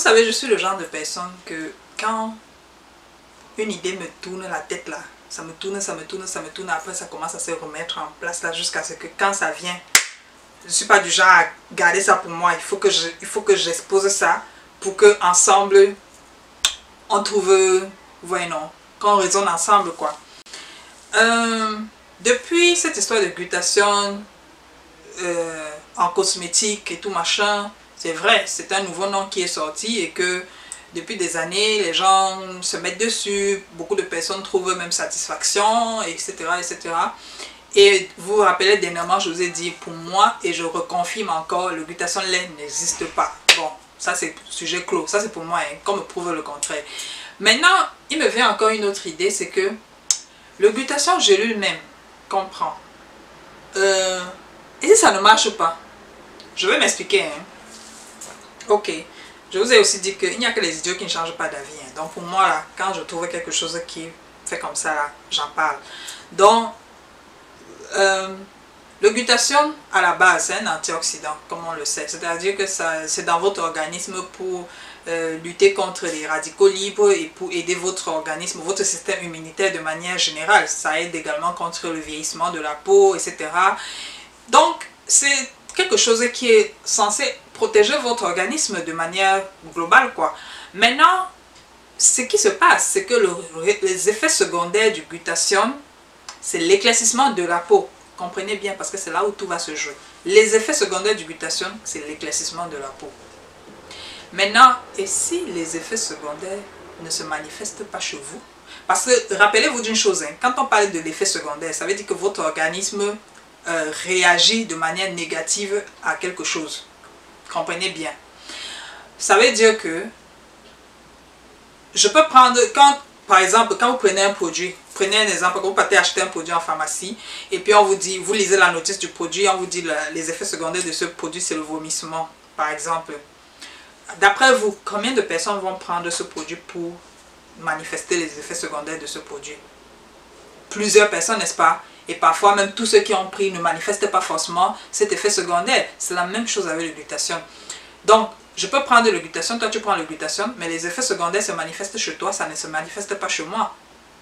savez, je suis le genre de personne que quand une idée me tourne la tête là, ça me tourne, ça me tourne, ça me tourne, après ça commence à se remettre en place là jusqu'à ce que quand ça vient, je ne suis pas du genre à garder ça pour moi. Il faut que j'expose ça pour que ensemble on trouve, voyez non, qu'on raisonne ensemble quoi. Depuis cette histoire de glutation en cosmétique et tout machin, c'est vrai, c'est un nouveau nom qui est sorti et que depuis des années, les gens se mettent dessus, beaucoup de personnes trouvent même satisfaction, etc. etc. Et vous vous rappelez dernièrement, je vous ai dit, pour moi, et je reconfirme encore, le glutation lait n'existe pas. Bon, ça c'est sujet clos, ça c'est pour moi, hein, qu'on me prouve le contraire. Maintenant, il me vient encore une autre idée, c'est que le glutation gélule même, qu'on prend, et si ça ne marche pas, je vais m'expliquer. Hein. Ok, je vous ai aussi dit qu'il n'y a que les idiots qui ne changent pas d'avis. Hein. Donc pour moi, là, quand je trouve quelque chose qui fait comme ça, là, j'en parle. Donc, le glutation, à la base, c'est un antioxydant, comme on le sait. C'est-à-dire que c'est dans votre organisme pour lutter contre les radicaux libres et pour aider votre organisme, votre système immunitaire de manière générale. Ça aide également contre le vieillissement de la peau, etc. Donc, c'est quelque chose qui est censé protéger votre organisme de manière globale, quoi. Maintenant, ce qui se passe, c'est que les effets secondaires du glutation, c'est l'éclaircissement de la peau. Comprenez bien, parce que c'est là où tout va se jouer. Les effets secondaires du glutation, c'est l'éclaircissement de la peau. Maintenant, et si les effets secondaires ne se manifestent pas chez vous? Parce que, rappelez-vous d'une chose, hein, quand on parle de l'effet secondaire, ça veut dire que votre organisme réagit de manière négative à quelque chose. Comprenez bien. Ça veut dire que je peux prendre, par exemple, quand vous prenez un produit, prenez un exemple, quand vous partez acheter un produit en pharmacie, et puis on vous dit, vous lisez la notice du produit, on vous dit les effets secondaires de ce produit, c'est le vomissement, par exemple. D'après vous, combien de personnes vont prendre ce produit pour manifester les effets secondaires de ce produit? Plusieurs personnes, n'est-ce pas? Et parfois, même tous ceux qui ont pris ne manifestent pas forcément cet effet secondaire. C'est la même chose avec le glutation. Donc, je peux prendre le glutation, toi tu prends le glutation, mais les effets secondaires se manifestent chez toi, ça ne se manifeste pas chez moi.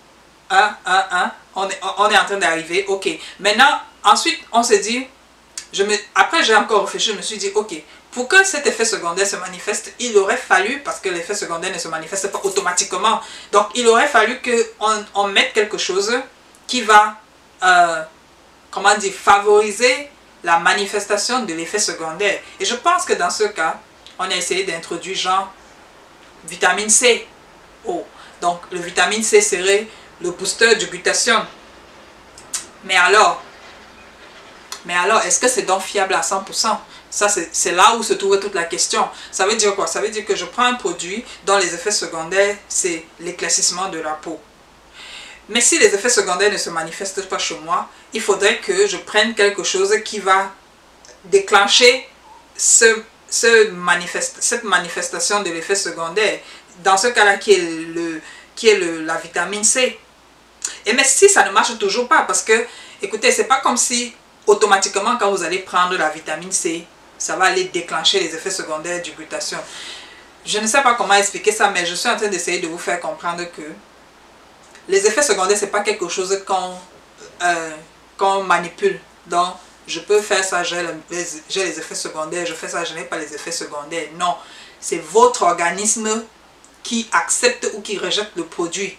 On est en train d'arriver, ok. Maintenant, ensuite, on se dit, après j'ai encore réfléchi, je me suis dit, ok, pour que cet effet secondaire se manifeste, il aurait fallu, parce que l'effet secondaire ne se manifeste pas automatiquement, donc il aurait fallu qu'on mette quelque chose qui va, comment dire, favoriser la manifestation de l'effet secondaire. Et je pense que dans ce cas, on a essayé d'introduire genre vitamine C. Oh, donc le vitamine C serait le booster du glutation. Mais alors, est-ce que c'est donc fiable à 100%? Ça, c'est là où se trouve toute la question. Ça veut dire quoi? Ça veut dire que je prends un produit dont les effets secondaires, c'est l'éclaircissement de la peau. Mais si les effets secondaires ne se manifestent pas chez moi, il faudrait que je prenne quelque chose qui va déclencher cette manifestation de l'effet secondaire. Dans ce cas-là, qui est la vitamine C. Et mais si ça ne marche toujours pas, parce que, écoutez, c'est pas comme si automatiquement quand vous allez prendre la vitamine C, ça va aller déclencher les effets secondaires du glutation. Je ne sais pas comment expliquer ça, mais je suis en train d'essayer de vous faire comprendre que les effets secondaires, c'est pas quelque chose qu'on manipule. Donc, je peux faire ça, j'ai les effets secondaires, je fais ça, je n'ai pas les effets secondaires. Non, c'est votre organisme qui accepte ou qui rejette le produit.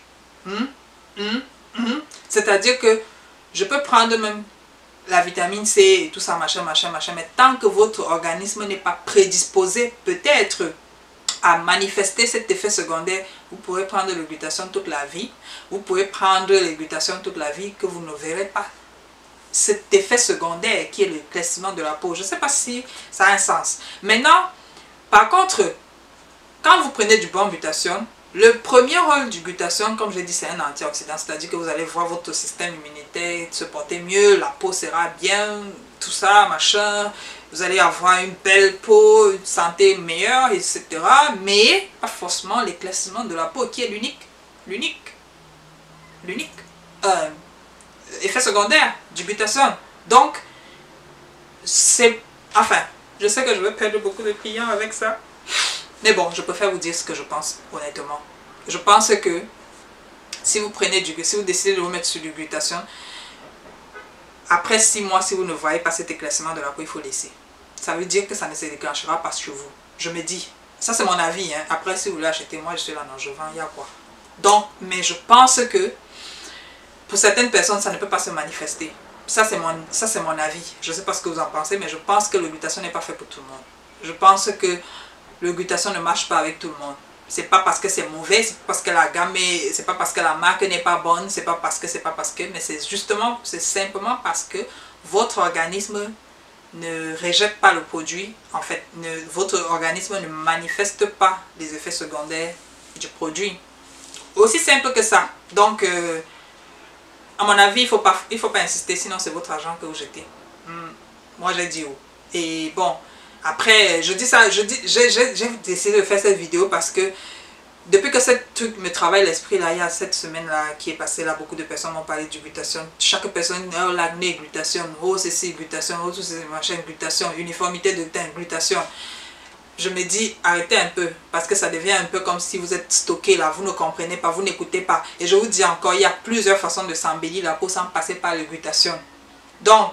C'est-à-dire que je peux prendre même la vitamine C et tout ça, machin, mais tant que votre organisme n'est pas prédisposé peut-être à manifester cet effet secondaire, vous pourrez prendre le glutation toute la vie, vous pouvez prendre les glutations toute la vie que vous ne verrez pas cet effet secondaire qui est l'éclaircissement de la peau. Je ne sais pas si ça a un sens. Maintenant, par contre, quand vous prenez du bon glutation, le premier rôle du glutation, comme je l'ai dit, c'est un antioxydant, c'est-à-dire que vous allez voir votre système immunitaire se porter mieux, la peau sera bien, tout ça, machin, vous allez avoir une belle peau, une santé meilleure, etc. Mais pas forcément l'éclaircissement de la peau qui est l'unique effet secondaire du glutation. Donc, c'est, enfin, je sais que je vais perdre beaucoup de clients avec ça. Mais bon, je préfère vous dire ce que je pense, honnêtement. Je pense que si vous décidez de vous mettre sur du glutathione, après 6 mois, si vous ne voyez pas cet éclaircissement de la peau, il faut laisser. Ça veut dire que ça ne se déclenchera pas sur vous. Je me dis, ça c'est mon avis, hein. Après si vous voulez acheter, moi je suis là, non, je vends, il y a quoi. Donc, mais je pense que pour certaines personnes, ça ne peut pas se manifester. Ça c'est mon avis. Je ne sais pas ce que vous en pensez, mais je pense que le glutathione n'est pas fait pour tout le monde. Je pense que le glutathione ne marche pas avec tout le monde. C'est pas parce que c'est mauvais, c'est parce que la gamme c'est pas parce que la marque n'est pas bonne, c'est pas parce que, mais c'est simplement parce que votre organisme ne rejette pas le produit, en fait, votre organisme ne manifeste pas les effets secondaires du produit. Aussi simple que ça. Donc, à mon avis, il faut pas insister, sinon c'est votre argent que vous jetez. Moi, j'ai dit oh. Et bon, après, j'ai décidé de faire cette vidéo parce que depuis que ce truc me travaille l'esprit, là, il y a cette semaine-là qui est passée, là, beaucoup de personnes m'ont parlé du glutathione. Chaque personne, oh, l'acné, glutathione, oh, ceci, glutathione, oh, tout ces machins, glutathione, uniformité de teint, glutathione. Je me dis, arrêtez un peu, parce que ça devient un peu comme si vous êtes stocké là, vous ne comprenez pas, vous n'écoutez pas. Et je vous dis encore, il y a plusieurs façons de s'embellir la peau sans passer par le glutathione. Donc,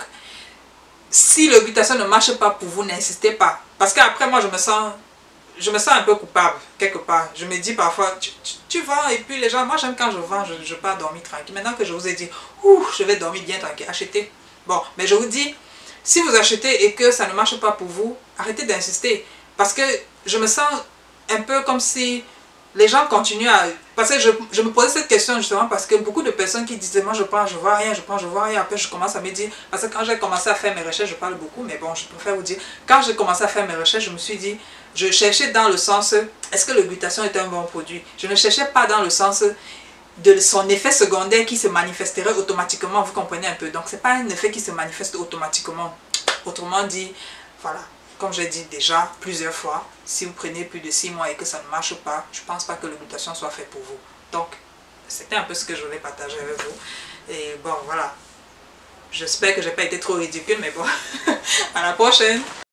si le glutathione ne marche pas pour vous, n'insistez pas. Parce qu'après, moi, je me sens un peu coupable, quelque part. Je me dis parfois, tu vends, et puis les gens, moi j'aime quand je vends, je pars dormir tranquille. Maintenant que je vous ai dit, je vais dormir bien tranquille, achetez. Bon, mais je vous dis, si vous achetez et que ça ne marche pas pour vous, arrêtez d'insister. Parce que je me sens un peu comme si les gens continuent à... Parce que je me posais cette question justement parce que beaucoup de personnes qui disaient, moi je prends, je vois rien, je prends, je vois rien. Après je commence à me dire, parce que quand j'ai commencé à faire mes recherches, je parle beaucoup, mais bon, je préfère vous dire, quand j'ai commencé à faire mes recherches, je me suis dit, je cherchais dans le sens, est-ce que le glutathione est un bon produit? Je ne cherchais pas dans le sens de son effet secondaire qui se manifesterait automatiquement, vous comprenez un peu. Donc c'est pas un effet qui se manifeste automatiquement. Autrement dit, voilà. Comme j'ai dit déjà plusieurs fois, si vous prenez plus de 6 mois et que ça ne marche pas, je ne pense pas que le glutathione soit fait pour vous. Donc, c'était un peu ce que je voulais partager avec vous. Et bon, voilà. J'espère que je n'ai pas été trop ridicule, mais bon, à la prochaine.